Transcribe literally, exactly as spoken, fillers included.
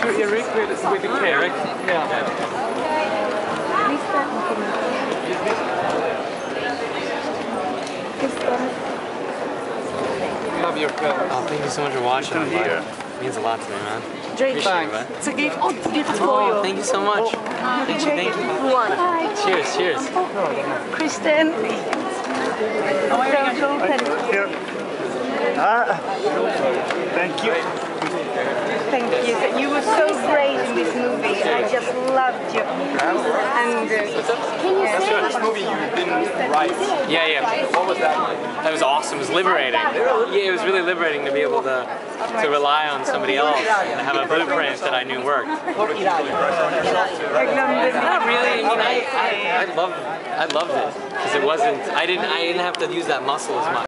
Eric with, with the K. Eric? Yeah. Love your film. Oh, thank you so much for watching. It here. means a lot to me, man. Drink. Appreciate it, It's a gift. Oh, it's a gift for Oh, you. thank you so much. Thank you, thank you. One. Cheers, cheers. Kristen. Here. Ah, thank you. Thank you. You were so great in this movie. I just loved you. And uh, can you say This movie you didn't write. Yeah, yeah. What was that like? That was awesome. It was liberating. Yeah, it was really liberating to be able to to rely on somebody else and have a blueprint that I knew worked. Not really. I mean, I, I, I loved I loved it because it wasn't. I didn't I didn't have to use that muscle as much.